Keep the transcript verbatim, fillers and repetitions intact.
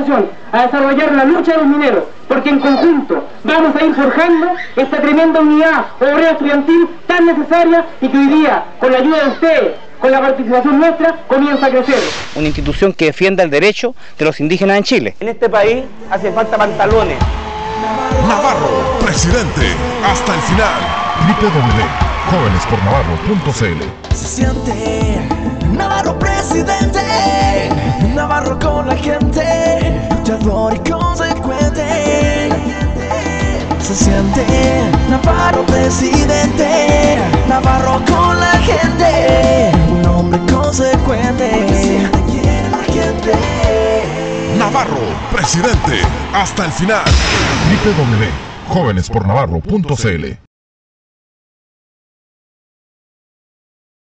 a desarrollar la lucha de los mineros, porque en conjunto vamos a ir forjando esta tremenda unidad obrera estudiantil tan necesaria y que hoy día, con la ayuda de ustedes, con la participación nuestra, comienza a crecer. Una institución que defienda el derecho de los indígenas en Chile. En este país hace falta pantalones. Navarro, presidente, hasta el final. w w w punto jóvenes por navarro punto c l. Se siente Navarro presidente, Navarro con la gente, luchador y consecuente. Se siente Navarro presidente, Navarro con la gente, un hombre consecuente. Navarro, presidente, hasta el final. w w w punto jóvenes por navarro punto c l.